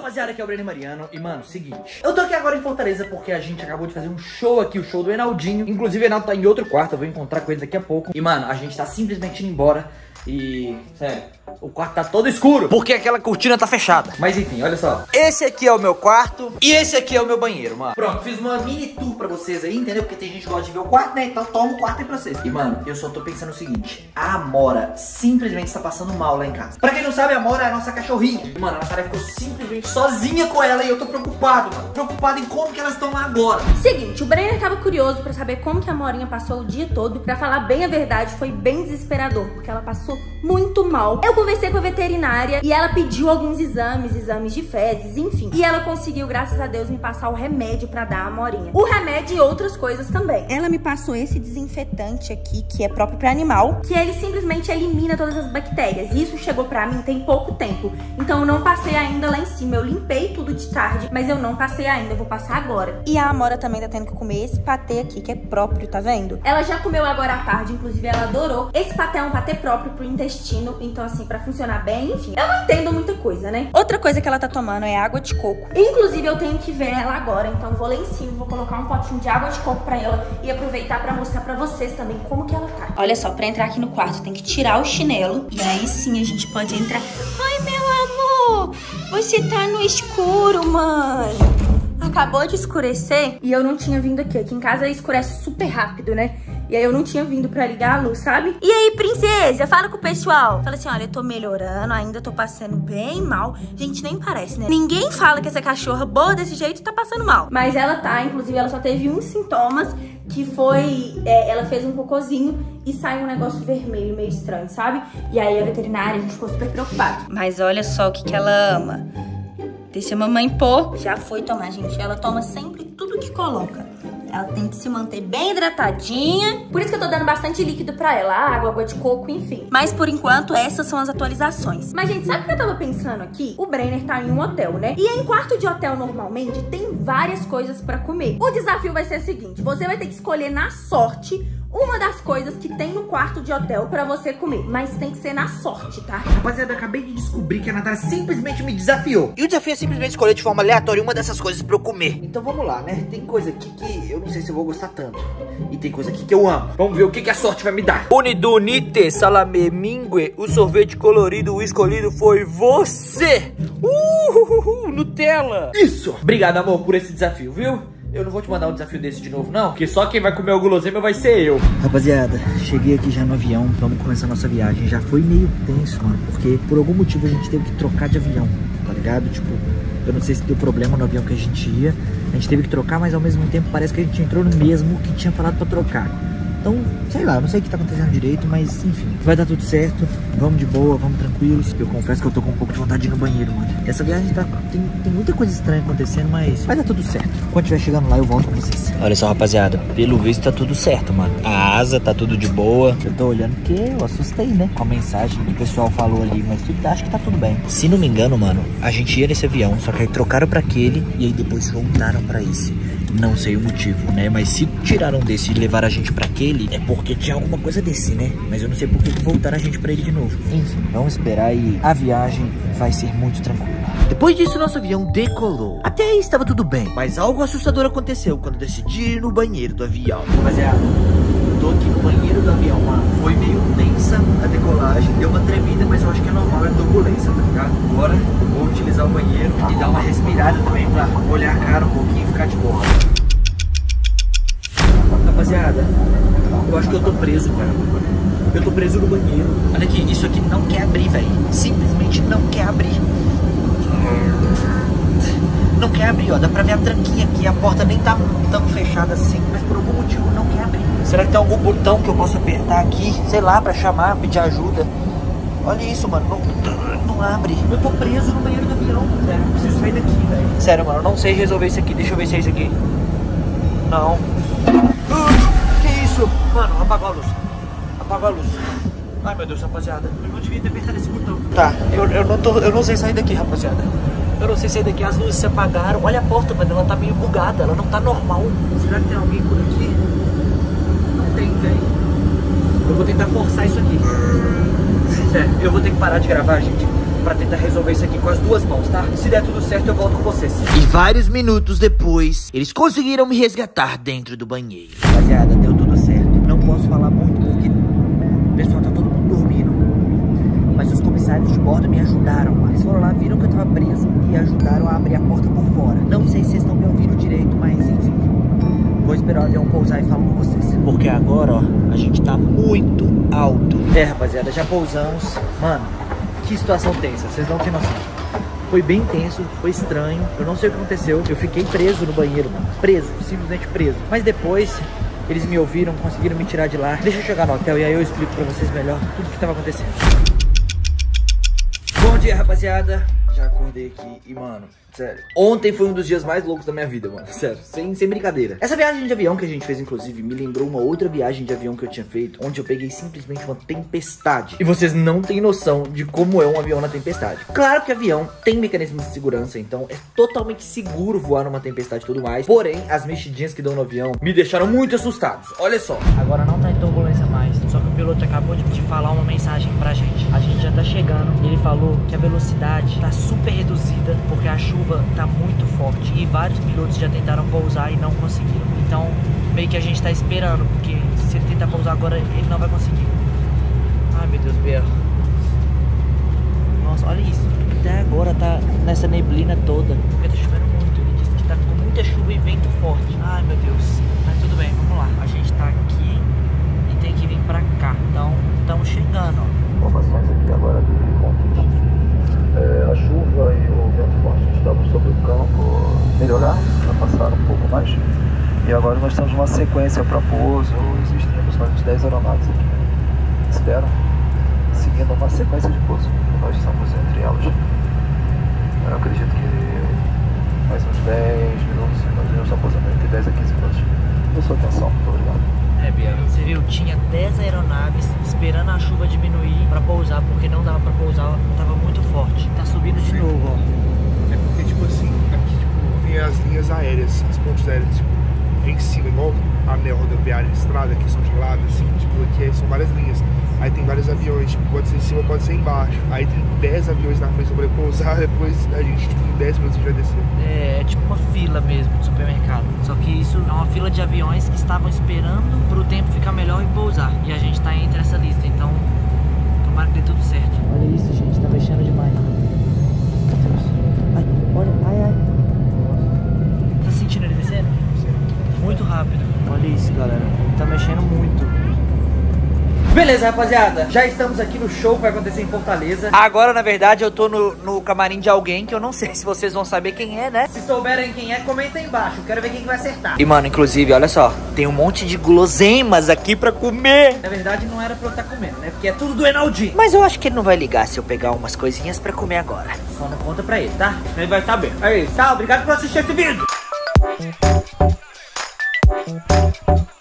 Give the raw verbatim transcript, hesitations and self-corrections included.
rapaziada, aqui é o Breno Mariano. E mano, seguinte, eu tô aqui agora em Fortaleza porque a gente acabou de fazer um show aqui, o show do Enaldinho. Inclusive o Enaldo tá em outro quarto, eu vou encontrar com ele daqui a pouco. E mano, a gente tá simplesmente indo embora. E, sério, o quarto tá todo escuro porque aquela cortina tá fechada. Mas enfim, olha só, esse aqui é o meu quarto e esse aqui é o meu banheiro, mano. Pronto, fiz uma mini tour pra vocês aí, entendeu? Porque tem gente que gosta de ver o quarto, né? Então toma o quarto aí pra vocês. E mano, eu só tô pensando o seguinte: a Amora simplesmente está passando mal lá em casa. Pra quem não sabe, a Amora é a nossa cachorrinha. E mano, a Natália ficou simplesmente sozinha com ela. E eu tô preocupado, mano, preocupado em como que elas estão lá agora. Seguinte, o Brenner tava curioso pra saber como que a Amorinha passou o dia todo. Pra falar bem a verdade, foi bem desesperador, porque ela passou muito mal. Eu conversei com a veterinária e ela pediu alguns exames, exames de fezes, enfim. E ela conseguiu, graças a Deus, me passar o remédio pra dar à Amorinha. O remédio e outras coisas também. Ela me passou esse desinfetante aqui, que é próprio pra animal, que ele simplesmente elimina todas as bactérias. Isso chegou pra mim tem pouco tempo. Então eu não passei ainda lá em cima. Eu limpei tudo de tarde, mas eu não passei ainda, eu vou passar agora. E a Amora também tá tendo que comer esse patê aqui, que é próprio, tá vendo? Ela já comeu agora à tarde, inclusive ela adorou. Esse patê é um patê próprio pro intestino, então assim, pra funcionar bem, enfim. Eu não entendo muita coisa, né? Outra coisa que ela tá tomando é água de coco. Inclusive eu tenho que ver ela agora, então vou lá em cima, vou colocar um potinho de água de coco pra ela e aproveitar pra mostrar pra vocês também como que ela tá. Olha só, pra entrar aqui no quarto tem que tirar o chinelo e aí sim a gente pode entrar. Ai, meu amor, você tá no escuro, mãe. Acabou de escurecer e eu não tinha vindo aqui. Aqui em casa escurece super rápido, né? E aí eu não tinha vindo pra ligar a luz, sabe? E aí, princesa, fala com o pessoal. Fala assim, olha, eu tô melhorando, ainda tô passando bem mal. Gente, nem parece, né? Ninguém fala que essa cachorra boa desse jeito tá passando mal. Mas ela tá, inclusive ela só teve uns sintomas, que foi, é, ela fez um cocôzinho e saiu um negócio vermelho, meio estranho, sabe? E aí a veterinária, a gente ficou super preocupado. Mas olha só o que que ela ama. Deixa a mamãe pôr. Já foi tomar, gente. Ela toma sempre tudo que coloca. Ela tem que se manter bem hidratadinha. Por isso que eu tô dando bastante líquido pra ela. Água, água de coco, enfim. Mas por enquanto, essas são as atualizações. Mas, gente, sabe o que eu tava pensando aqui? O Brenner tá em um hotel, né? E em quarto de hotel, normalmente, tem várias coisas pra comer. O desafio vai ser o seguinte. Você vai ter que escolher na sorte uma das coisas que tem no quarto de hotel pra você comer. Mas tem que ser na sorte, tá? Rapaziada, eu acabei de descobrir que a Natália simplesmente me desafiou. E o desafio é simplesmente escolher de forma aleatória uma dessas coisas pra eu comer. Então vamos lá, né? Tem coisa aqui que eu não sei se eu vou gostar tanto. E tem coisa aqui que eu amo. Vamos ver o que, que a sorte vai me dar. Unidunite salame mingue, o sorvete colorido, o escolhido foi você. Uh, Nutella. Isso. Obrigado, amor, por esse desafio, viu? Eu não vou te mandar um desafio desse de novo, não, porque só quem vai comer o guloseima vai ser eu. Rapaziada, cheguei aqui já no avião, vamos começar a nossa viagem. Já foi meio tenso, mano, porque por algum motivo a gente teve que trocar de avião, tá ligado? Tipo, eu não sei se deu problema no avião que a gente ia. A gente teve que trocar, mas ao mesmo tempo parece que a gente entrou no mesmo que tinha falado pra trocar. Então, sei lá, não sei o que tá acontecendo direito, mas enfim, vai dar tudo certo. Vamos de boa, vamos tranquilos. Eu confesso que eu tô com um pouco de vontade de ir no banheiro, mano. Essa viagem tá, tem, tem muita coisa estranha acontecendo, mas vai dar tudo certo. Quando estiver chegando lá, eu volto com vocês. Olha só, rapaziada, pelo visto tá tudo certo, mano. A asa tá tudo de boa. Eu tô olhando porque eu assustei, né? Com a mensagem que o pessoal falou ali, mas tudo, acho que tá tudo bem. Se não me engano, mano, a gente ia nesse avião, só que aí trocaram pra aquele e aí depois voltaram pra esse. Não sei o motivo, né? Mas se tiraram desse e levaram a gente pra aquele, é porque tinha alguma coisa desse, né? Mas eu não sei por que voltaram a gente pra ele de novo. Enfim, vamos esperar e a viagem vai ser muito tranquila. Depois disso, nosso avião decolou. Até aí estava tudo bem, mas algo assustador aconteceu quando decidi ir no banheiro do avião. Rapaziada, eu tô aqui no banheiro do avião, mano. Foi meio tensa a decolagem, deu uma tremida, mas eu acho que é normal, é turbulência, tá ligado? Agora eu vou utilizar o banheiro e dar uma respirada também pra molhar a cara um pouquinho e ficar de boa. Rapaziada, eu acho que eu tô preso, cara. Eu tô preso no banheiro. Olha aqui, isso aqui não quer abrir, velho. Simplesmente não quer abrir. Não quer abrir, ó. Dá pra ver a tranquinha aqui. A porta nem tá tão fechada assim, mas por algum motivo não quer abrir. Será que tem algum botão que eu posso apertar aqui? Sei lá, pra chamar, pedir ajuda. Olha isso, mano. Não, não abre. Eu tô preso no banheiro do avião, velho. Eu preciso sair daqui, velho. Sério, mano, eu não sei resolver isso aqui. Deixa eu ver se é isso aqui. Não. Uh, que isso? Mano, apagou a luz. Apagou a luz. Ai, meu Deus, rapaziada. Eu não devia ter apertado esse botão. Tá, eu, eu, não tô, eu não sei sair daqui, rapaziada. Eu não sei sair daqui. As luzes se apagaram. Olha a porta, mano. Ela tá meio bugada. Ela não tá normal. Será que tem alguém por aqui? Não tem, velho. Eu vou tentar forçar isso aqui. Sério, eu vou ter que parar de gravar, gente. pra tentar resolver isso aqui com as duas mãos, tá? E se der tudo certo, eu volto com vocês. E vários minutos depois, eles conseguiram me resgatar dentro do banheiro. Rapaziada, deu tudo certo. Não posso falar muito porque o pessoal tá todo mundo dormindo. Mas os comissários de bordo me ajudaram, mano. Eles foram lá, viram que eu tava preso e ajudaram a abrir a porta por fora. Não sei se vocês estão me ouvindo direito, mas enfim. Vou esperar o avião pousar e falo com vocês. Porque agora, ó, a gente tá muito alto. É, rapaziada, já pousamos. Mano, que situação tensa, vocês não têm noção. Foi bem tenso, foi estranho. Eu não sei o que aconteceu. Eu fiquei preso no banheiro, mano. Preso, simplesmente preso. Mas depois, eles me ouviram, conseguiram me tirar de lá. Deixa eu chegar no hotel e aí eu explico pra vocês melhor tudo que tava acontecendo. Bom dia, rapaziada. Já acordei aqui e, mano, sério, ontem foi um dos dias mais loucos da minha vida, mano. Sério, sem, sem brincadeira. Essa viagem de avião que a gente fez, inclusive, me lembrou uma outra viagem de avião que eu tinha feito, onde eu peguei simplesmente uma tempestade. E vocês não têm noção de como é um avião na tempestade. Claro que avião tem mecanismos de segurança, então é totalmente seguro voar numa tempestade e tudo mais. Porém, as mexidinhas que dão no avião me deixaram muito assustados. Olha só. Agora não tá em turbulência mais, só que o piloto acabou de, de falar uma mensagem pra gente. A gente já tá chegando e ele falou que a velocidade tá super reduzida porque a chuva tá muito forte e vários pilotos já tentaram pousar e não conseguiram. Então meio que a gente tá esperando, porque se ele tentar pousar agora ele não vai conseguir. Ai meu Deus, Bia. Nossa, olha isso. Até agora tá nessa neblina toda, porque tá chovendo muito. Ele disse que tá com muita chuva e vento forte. Ai meu Deus. Mas tudo bem, vamos lá. A gente tá aqui e tem que vir pra cá. Então estamos chegando, ó. Informações aqui agora do contexto. É, a chuva e o vento forte estavam sobre o campo, melhoraram, já passaram um pouco mais. E agora nós temos uma sequência para pouso, existem mais ou menos dez aeronaves aqui. Esperam, seguindo uma sequência de pouso. Nós estamos entre elas. Eu acredito que mais uns dez minutos, nós iremos estar pousando entre dez a quinze minutos. Por sua atenção, muito obrigado. É, Bia, você viu, tinha dez aeronaves esperando a chuva diminuir pra pousar, porque não dava pra pousar, tava muito forte. Tá subindo de novo, ó. É porque, tipo assim, aqui tipo, tem as linhas aéreas, as pontes aéreas, tipo, em cima, igual a anel rodoviária de estrada, que são de lado, assim, tipo, aqui são várias linhas. Aí tem vários aviões, tipo, pode ser em cima, pode ser embaixo. Aí tem dez aviões na frente pra poder pousar, depois a gente, tipo, em dez minutos a gente vai descer. É, é tipo uma fila mesmo de supermercado. Só que isso é uma fila de aviões que estavam esperando pro tempo ficar melhor e pousar. E a gente tá entre essa lista, então tomara que dê tudo certo. Olha isso, gente, tá mexendo demais. Meu Deus. Ai, olha, ai, ai. Tá sentindo ele descendo? Muito rápido. Olha isso, galera. Ele tá mexendo muito. Beleza, rapaziada, já estamos aqui no show que vai acontecer em Fortaleza. Agora, na verdade, eu tô no, no camarim de alguém que eu não sei se vocês vão saber quem é, né? Se souberem quem é, comenta aí embaixo, quero ver quem que vai acertar. E, mano, inclusive, olha só, tem um monte de guloseimas aqui pra comer. Na verdade, não era pra eu estar comendo, né? Porque é tudo do Enaldinho. Mas eu acho que ele não vai ligar se eu pegar umas coisinhas pra comer agora. Só não conta pra ele, tá? Ele vai estar bem. Aí, tá, obrigado por assistir esse vídeo.